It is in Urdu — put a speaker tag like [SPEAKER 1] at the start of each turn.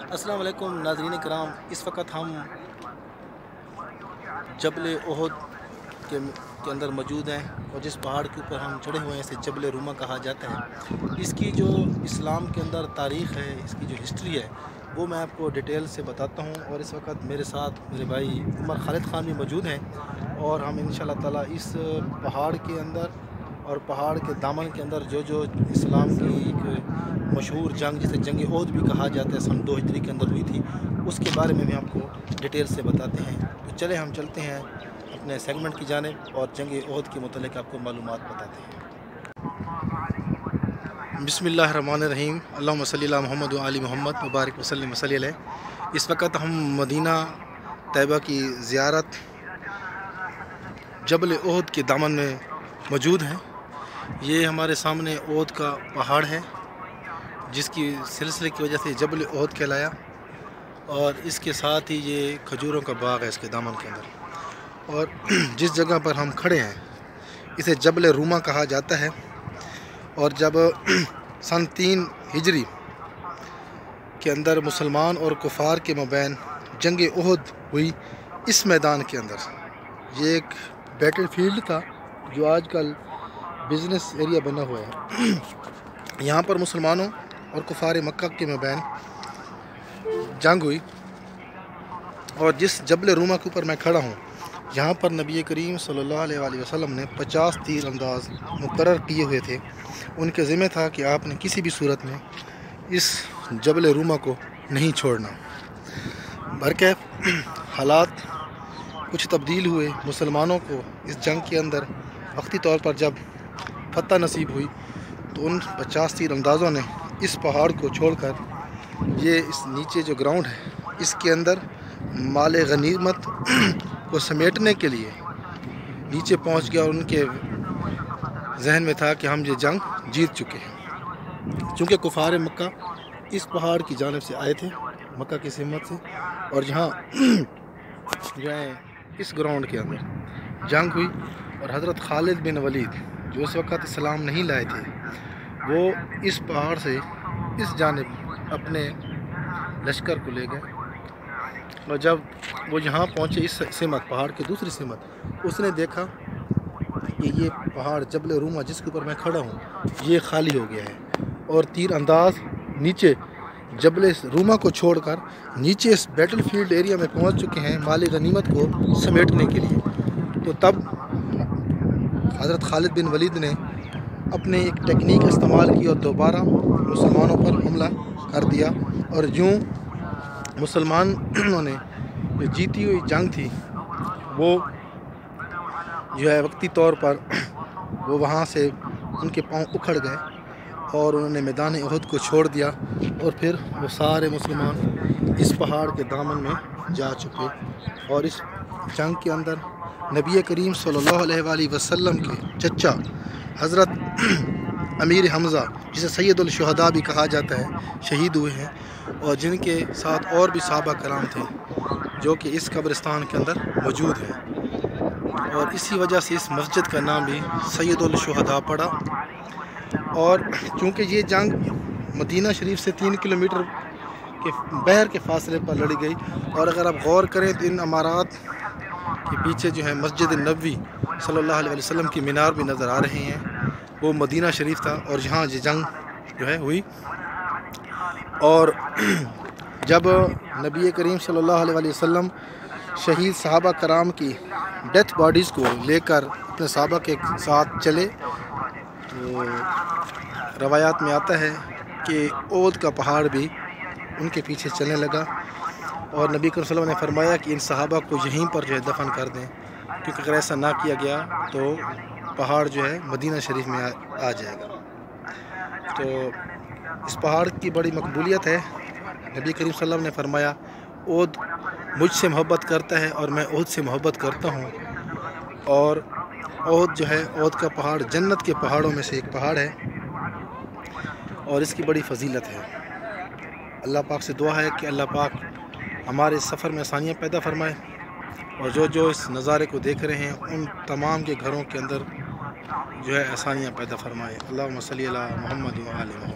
[SPEAKER 1] السلام علیکم ناظرین کرام، اس وقت ہم جبل احد کے اندر موجود ہیں اور جس پہاڑ کے اوپر ہم چڑھے ہوئے ہیں اسے جبل روما کہا جاتا ہے۔ اس کی جو اسلام کے اندر تاریخ ہے، اس کی جو ہسٹری ہے وہ میں آپ کو ڈیٹیل سے بتاتا ہوں، اور اس وقت میرے ساتھ میرے بھائی عمر خالد خان بھی موجود ہیں، اور ہم انشاءاللہ تعالیٰ اس پہاڑ کے اندر اور پہاڑ کے دامن کے اندر جو اسلام کی ایک مشہور جنگ جسے جنگ احد بھی کہا جاتا ہے سن 2 ہجری کے اندر ہوئی تھی، اس کے بارے میں بھی آپ کو ڈیٹیل سے بتاتے ہیں۔ تو چلیں ہم چلتے ہیں اپنے سیگمنٹ کی جانب اور جنگ احد کے متعلق آپ کو معلومات بتاتے ہیں۔ بسم اللہ الرحمن الرحیم، اللہم صلی علی محمد و آل محمد مبارک وسلم وصلی علیہ۔ اس وقت ہم مدینہ طیبہ کی زیارت جبل احد کے دامن میں موجود ہیں۔ یہ ہمارے سامنے احد کا پہاڑ ہے جس کی سلسلے کی وجہ سے جبل احد کہلایا، اور اس کے ساتھ ہی یہ کھجوروں کا باغ ہے اس کے دامن کے اندر، اور جس جگہ پر ہم کھڑے ہیں اسے جبل روما کہا جاتا ہے۔ اور جب سن 3 ہجری کے اندر مسلمان اور کفار کے مابین جنگ احد ہوئی اس میدان کے اندر، یہ ایک بیٹل فیلڈ تھا جو آج کل بزنس ایریا بنا ہوا ہے۔ یہاں پر مسلمانوں اور کفار مکہ کے مابین جنگ ہوئی، اور جس جبل روما کے اوپر میں کھڑا ہوں یہاں پر نبی کریم صلی اللہ علیہ وآلہ وسلم نے 50 تیر انداز مقرر کیے ہوئے تھے۔ ان کے ذمہ تھا کہ آپ نے کسی بھی صورت میں اس جبل روما کو نہیں چھوڑنا۔ برکیف حالات کچھ تبدیل ہوئے، مسلمانوں کو اس جنگ کے اندر وقتی طور پر جب فتح نصیب ہوئی تو ان 50 تیر اندازوں نے اس پہاڑ کو چھوڑ کر یہ اس نیچے جو گراؤنڈ ہے اس کے اندر مال غنیمت کو سمیٹنے کے لیے نیچے پہنچ گیا، اور ان کے ذہن میں تھا کہ ہم یہ جنگ جیت چکے ہیں، چونکہ کفار مکہ اس پہاڑ کی جانب سے آئے تھے مکہ کی سمت سے، اور یہاں جو ہے اس گراؤنڈ کے اندر جنگ ہوئی، اور حضرت خالد بن ولید جو اس وقت اسلام نہیں لائے تھے وہ اس پہاڑ سے اس جانب اپنے لشکر کو لے گئے، اور جب وہ یہاں پہنچے اس سمت پہاڑ کی دوسری سمت، اس نے دیکھا کہ یہ پہاڑ جبل روما جس کے اوپر میں کھڑا ہوں یہ خالی ہو گیا ہے، اور تیر انداز نیچے جبل روما کو چھوڑ کر نیچے اس بیٹل فیلڈ ایریا میں پہنچ چکے ہیں مال غنیمت کو سمیٹنے کے لیے۔ تو تب حضرت خالد بن ولید نے اپنے ایک ٹیکنیک استعمال کی اور دوبارہ مسلمانوں پر حملہ کر دیا، اور یوں مسلمانوں نے جو جیتی ہوئی جنگ تھی وہ جو ہے وقتی طور پر وہ وہاں سے ان کے پاؤں اکھڑ گئے، اور انہوں نے میدان احد کو چھوڑ دیا، اور پھر وہ سارے مسلمان اس پہاڑ کے دامن میں جا چکے، اور اس جنگ کے اندر نبی کریم صلی اللہ علیہ وآلہ وسلم کے چچا حضرت امیر حمزہ جسے سید الشہداء بھی کہا جاتا ہے شہید ہوئے ہیں، اور جن کے ساتھ اور بھی صحابہ کرام تھے جو کہ اس قبرستان کے اندر موجود ہیں، اور اسی وجہ سے اس مسجد کا نام بھی سید الشہداء پڑا۔ اور چونکہ یہ جنگ مدینہ شریف سے 3 کلومیٹر کے بحر کے فاصلے پر لڑی گئی، اور اگر آپ غور کریں تو ان عمارات کے پیچھے جو ہے مسجد نبوی صلی اللہ علیہ وسلم کی مینار بھی نظر آ رہے ہیں، وہ مدینہ شریف تھا، اور یہاں یہ جنگ جو ہے ہوئی۔ اور جب نبی کریم صلی اللہ علیہ وسلم شہید صحابہ کرام کی ڈیتھ باڈیز کو لے کر اپنے صحابہ کے ساتھ چلے تو روایات میں آتا ہے کہ احد کا پہاڑ بھی ان کے پیچھے چلنے لگا، اور نبی کریم صلی اللہ علیہ وسلم نے فرمایا کہ ان صحابہ کو یہیں پر جو ہے دفن کر دیں، کیونکہ اگر ایسا نہ کیا گیا تو پہاڑ جو ہے مدینہ شریف میں آ جائے گا۔ تو اس پہاڑ کی بڑی مقبولیت ہے۔ نبی کریم صلی اللہ علیہ وسلم نے فرمایا احد مجھ سے محبت کرتا ہے اور میں احد سے محبت کرتا ہوں، اور احد جو ہے احد کا پہاڑ جنت کے پہاڑوں میں سے ایک پہاڑ ہے، اور اس کی بڑی فضیلت ہے۔ اللہ پاک سے دعا ہے کہ اللہ پاک ہمارے سفر میں آسانیاں پیدا فرمائے، اور جو اس نظارے کو دیکھ رہے ہیں ان تمام کے گھروں کے اندر جو ہے آسانیاں پیدا فرمائے۔ اللہم صلی علی محمد و آل محمد۔